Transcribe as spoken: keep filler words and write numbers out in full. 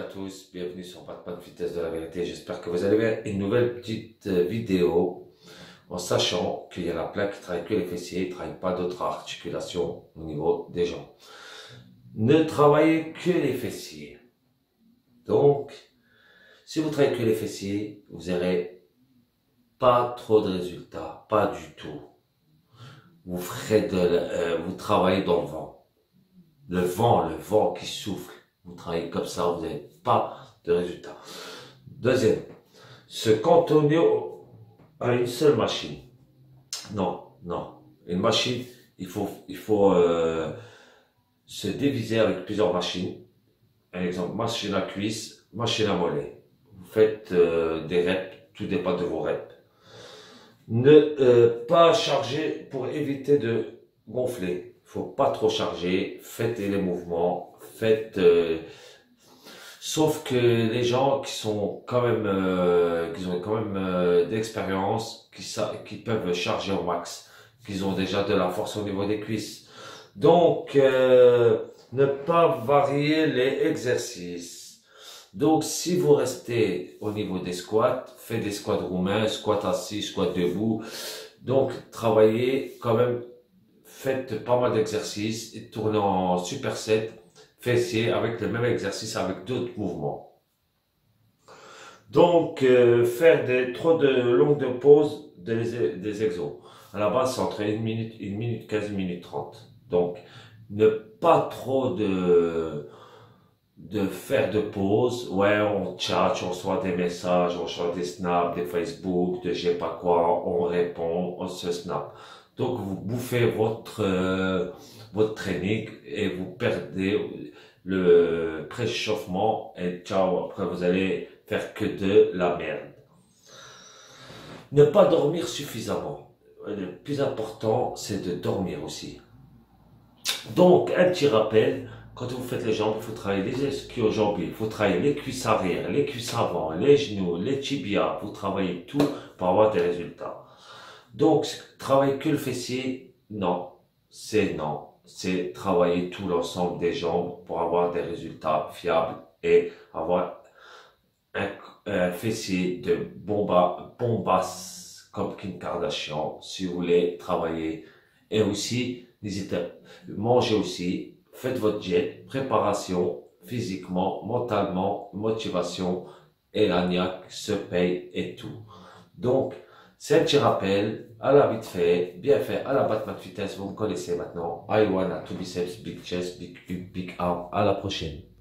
tous, bienvenue sur Batman Vitesse de la Vérité. J'espère que vous allez bien. Une nouvelle petite euh, vidéo en sachant qu'il y en a plein qui travaillent que les fessiers, ils ne travaillent pas d'autres articulations au niveau des jambes. Ne travaillez que les fessiers. Donc, si vous travaillez que les fessiers, vous n'aurez pas trop de résultats, pas du tout. Vous ferez de, euh, vous travaillez dans le vent. Le vent, le vent qui souffle. Vous travaillez comme ça, vous n'avez pas de résultat. Deuxième, se cantonner à une seule machine. Non, non. Une machine, il faut, il faut euh, se diviser avec plusieurs machines. Un exemple, machine à cuisse, machine à mollet. Vous faites euh, des reps, tout dépend de vos reps. Ne euh, pas charger pour éviter de gonfler. Il faut pas trop charger. Faites les mouvements. Faites. Euh, sauf que les gens qui sont quand même, euh, qui ont quand même euh, d'expérience, qui, qui peuvent charger au max, qui ont déjà de la force au niveau des cuisses. Donc, euh, ne pas varier les exercices. Donc, si vous restez au niveau des squats, faites des squats roumains, squats assis, squats debout. Donc, travaillez quand même, faites pas mal d'exercices et tournez en superset, fessier avec le même exercice avec d'autres mouvements. Donc, euh, faire des trop de longues pauses des, des exos. À la base, c'est entre une minute, une minute quinze, une minute trente. Donc, ne pas trop de de faire de pauses. Ouais, on chat, on reçoit des messages, on reçoit des snaps, des Facebook, de je sais pas quoi, on répond, on se snap. Donc vous bouffez votre euh, votre training et vous perdez le préchauffement et ciao, après vous allez faire que de la merde. Ne pas dormir suffisamment. Le plus important, c'est de dormir aussi. Donc, un petit rappel, quand vous faites les jambes, il faut travailler les ischio-jambiers, il faut travailler les cuisses arrière, les cuisses avant, les genoux, les tibias, vous travaillez tout pour avoir des résultats. Donc, travailler que le fessier, non, c'est non. C'est travailler tout l'ensemble des jambes pour avoir des résultats fiables et avoir un, un fessier de bomba, bombasse comme Kim Kardashian, si vous voulez travailler. Et aussi, n'hésitez pas, mangez aussi, faites votre diète, préparation, physiquement, mentalement, motivation, et l'agnac se paye et tout. Donc, c'est un petit rappel, à la vite fait, bien fait, à la Batman Vitesse, vous me connaissez maintenant. I wanna to biceps, big chest, big, big, big arm. À la prochaine.